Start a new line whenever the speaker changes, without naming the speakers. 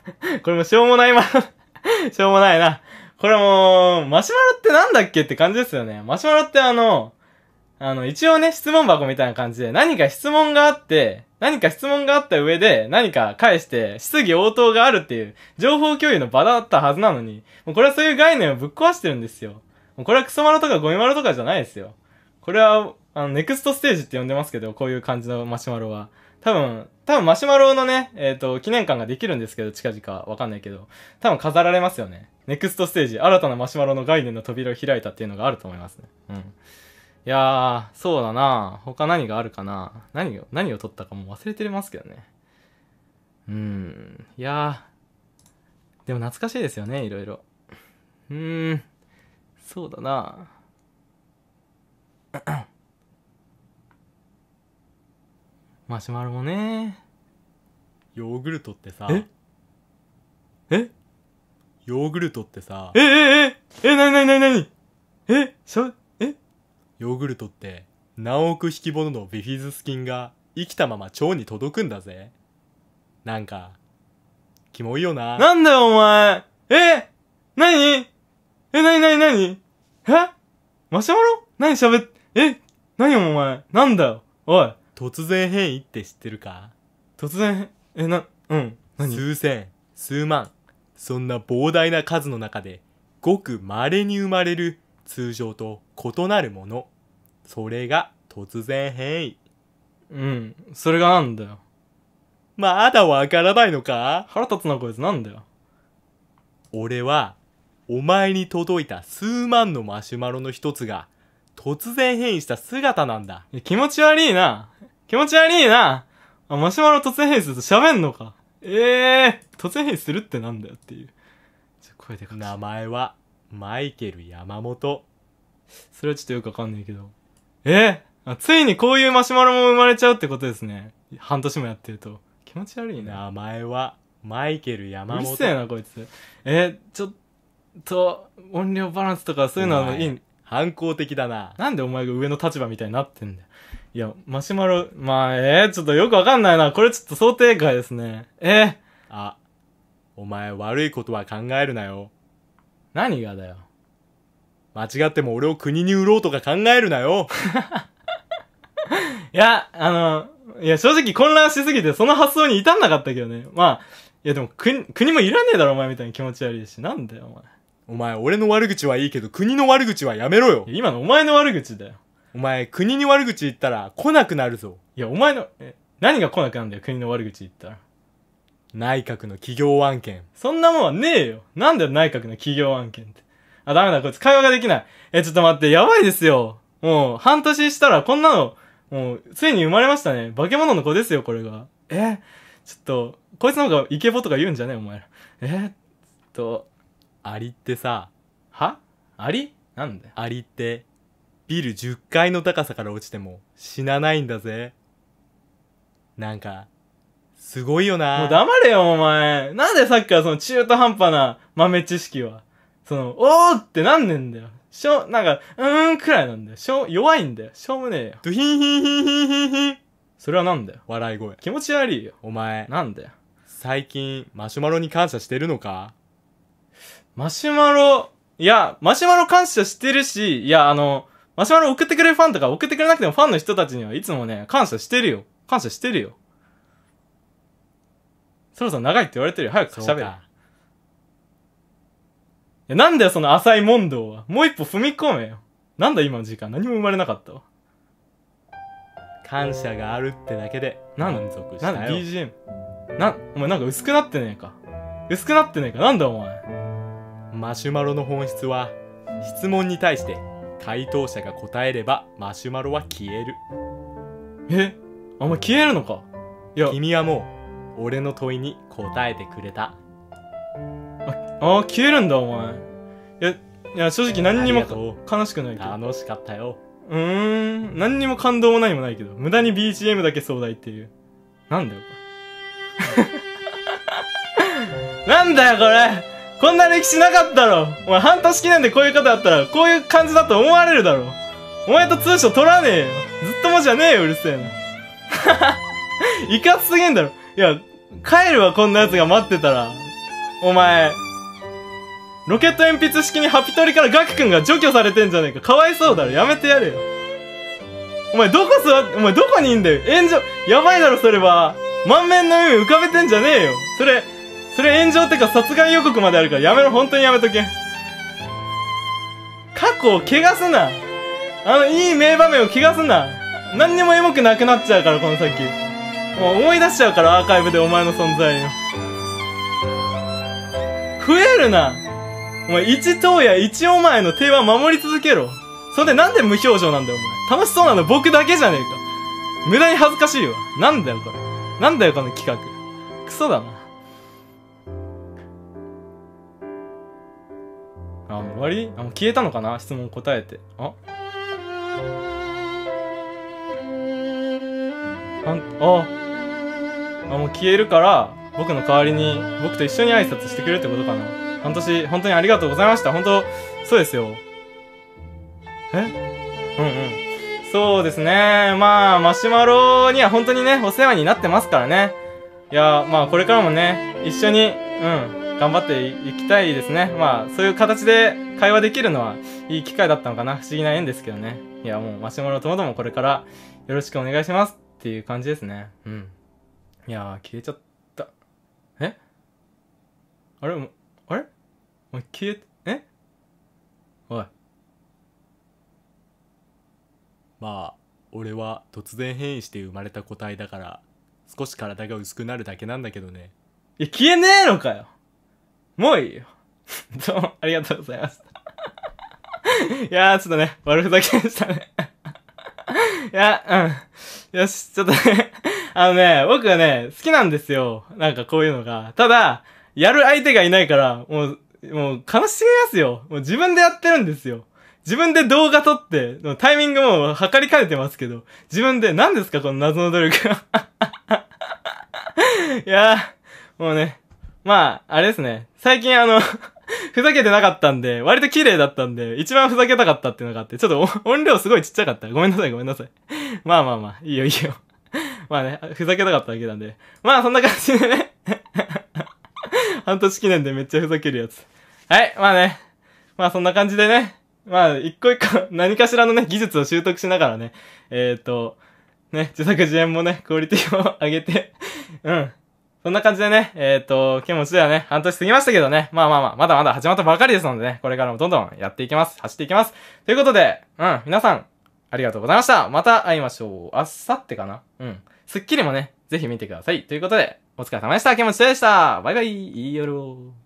これもしょうもないしょうもないな。これもマシュマロってなんだっけって感じですよね。マシュマロって一応ね、質問箱みたいな感じで、何か質問があった上で、何か返して、質疑応答があるっていう、情報共有の場だったはずなのに、もうこれはそういう概念をぶっ壊してるんですよ。もうこれはクソマロとかゴミマロとかじゃないですよ。これは、ネクストステージって呼んでますけど、こういう感じのマシュマロは。多分マシュマロのね、記念館ができるんですけど、近々わかんないけど、多分飾られますよね。ネクストステージ、新たなマシュマロの概念の扉を開いたっていうのがあると思いますね。うん。いやー、そうだな。他何があるかな。何を取ったかもう忘れてますけどね。いやー、でも懐かしいですよね、いろいろ。そうだな。マシュマロもね。
ヨーグルトってさ。
え
ヨーグルトってさ。
なに
ヨーグルトって何億匹ものビフィズス菌が生きたまま腸に届くんだぜ。なんかキモいよな。
なんだよお前。何マシュマロ何お前。なんだよおい。
突然変異って知ってるか？
突然
数千数万、そんな膨大な数の中でごく稀に生まれる通常と異なるもの、それが突然変異。
それがなんだよ。
まだわからないのか？
腹立つなこいつ。なんだよ。
俺はお前に届いた数万のマシュマロの一つが突然変異した姿なんだ。
気持ち悪いな。マシュマロ突然変異すると喋んのか。突然変異するってなんだよっていう。声でかく。
名前はマイケル山本。
それはちょっとよくわかんないけど。ついにこういうマシュマロも生まれちゃうってことですね。半年もやってると。気持ち悪いな。
名前はマイケル山本。
うるせえなこいつ。ちょっと音量バランスとかそういうのはいい。
反抗的だな。
なんでお前が上の立場みたいになってんだよ。いや、マシュマロ、ちょっとよくわかんないな。これちょっと想定外ですね。
お前悪いことは考えるなよ。
何がだよ。
間違っても俺を国に売ろうとか考えるなよ。
いや、正直混乱しすぎてその発想に至んなかったけどね。いやでも国もいらねえだろお前みたいに気持ち悪いし。なんだよお前。
お前俺の悪口はいいけど国の悪口はやめろよ。
今のお前の悪口だよ。
お前国に悪口言ったら来なくなるぞ。
いやお前の、何が来なくなるんだよ国の悪口言ったら。
内閣の企業案件。
そんなもんはねえよ。なんだよ内閣の企業案件って。ダメだこいつ会話ができない。ちょっと待って、やばいですよ。もう半年したらこんなの、もうついに生まれましたね。化け物の子ですよこれが。ちょっと、こいつの方がイケボとか言うんじゃねえお前ら。
アリってさ。
は？アリ？なんだよ。
アリって、ビル10階の高さから落ちても死なないんだぜ。なんか、すごいよな。
もう黙れよお前。なんでさっきからその中途半端な豆知識は。おーってなんねんだよ。なんか、くらいなんだよ。弱いんだよ。しょうもねえよ。
ドゥヒンヒンヒンヒンヒンヒン。
それはなんだよ。
笑い声。
気持ち悪いよ。
お前。
なんだよ。
最近、マシュマロに感謝してるのか？
マシュマロ感謝してるし、マシュマロ送ってくれるファンとか送ってくれなくてもファンの人たちにはいつもね、感謝してるよ。そろそろ長いって言われてるよ。早く喋れ。なんだよその浅い問答は。もう一歩踏み込めよ。なんだ今の時間。何も生まれなかったわ。
感謝があるってだけで満足したよ。
なんで BGM。お前なんか薄くなってねえか。なんだお前。
マシュマロの本質は、質問に対して回答者が答えればマシュマロは消える。
お前消えるのか？いや、
君はもう俺の問いに答えてくれた。
消えるんだお前。いや正直何にも悲しくないけど。
楽しかったよ。
何にも感動も何もないけど、無駄に BGM だけ壮大っていう。なんだよこれ。なんだよこれ。こんな歴史なかったろ。お前半年記念でこういうことやったらこういう感じだと思われるだろ。お前と通称取らねえよ。ずっともじゃねえようるせえな。いかつすぎんだろ。いや帰るわこんなやつが待ってたら。 お前。ロケット鉛筆式にハピトリからガク君が除去されてんじゃねえか。かわいそうだろ。やめてやれよ。お前どこにいんだよ。炎上、やばいだろ、それは。満面の海浮かべてんじゃねえよ。それ炎上ってか殺害予告まであるからやめろ、本当にやめとけ。過去を汚すな。いい名場面を汚すな。何にもエモくなくなっちゃうから、この先。もう思い出しちゃうから、アーカイブでお前の存在を。増えるな。お前、一東や一お前の定番守り続けろ。それでなんで無表情なんだよ、お前。楽しそうなの僕だけじゃねえか。無駄に恥ずかしいわ。なんだよ、これ。なんだよ、この企画。クソだな。もう終わり？もう消えたのかな？質問答えて。もう消えるから、僕の代わりに、僕と一緒に挨拶してくれるってことかな。半年、本当にありがとうございました。本当、そうですよ。そうですね。まあ、マシュマロには本当にね、お世話になってますからね。いや、まあ、これからもね、一緒に、頑張っていきたいですね。まあ、そういう形で会話できるのは、いい機会だったのかな。不思議な縁ですけどね。いや、もう、マシュマロともどもこれからよろしくお願いしますっていう感じですね。いやー、消えちゃった。あれもう消え、おい。
まあ俺は突然変異して生まれた個体だから少し体が薄くなるだけなんだけどね。
いや、消えねえのかよ。もういいよ。どうもありがとうございました。いやー、ちょっとね、悪ふざけでしたね。いや、よし、ちょっとね、僕はね、好きなんですよ。なんかこういうのが。ただ、やる相手がいないから、もう悲しすぎますよ。もう自分でやってるんですよ。自分で動画撮って、タイミングも測りかねてますけど、自分で、何ですかこの謎の努力は。いやー、もうね、まあ、あれですね。最近ふざけてなかったんで、割と綺麗だったんで、一番ふざけたかったっていうのがあって、ちょっと音量すごいちっちゃかった。ごめんなさい。まあ、いいよ。まあね、ふざけたかっただけなんで。まあ、そんな感じでね。半年記念でめっちゃふざけるやつ。はい、まあね。まあそんな感じでね。まあ一個一個何かしらのね、技術を習得しながらね。ね、自作自演もね、クオリティを上げて。そんな感じでね、気持ちではね、半年過ぎましたけどね。まだまだ始まったばかりですのでね、これからもどんどんやっていきます。走っていきます。ということで、皆さん、ありがとうございました。また会いましょう。あさってかな？スッキリもね、ぜひ見てください。ということで、お疲れ様でした。気持ちでした。バイバイ。いい夜を。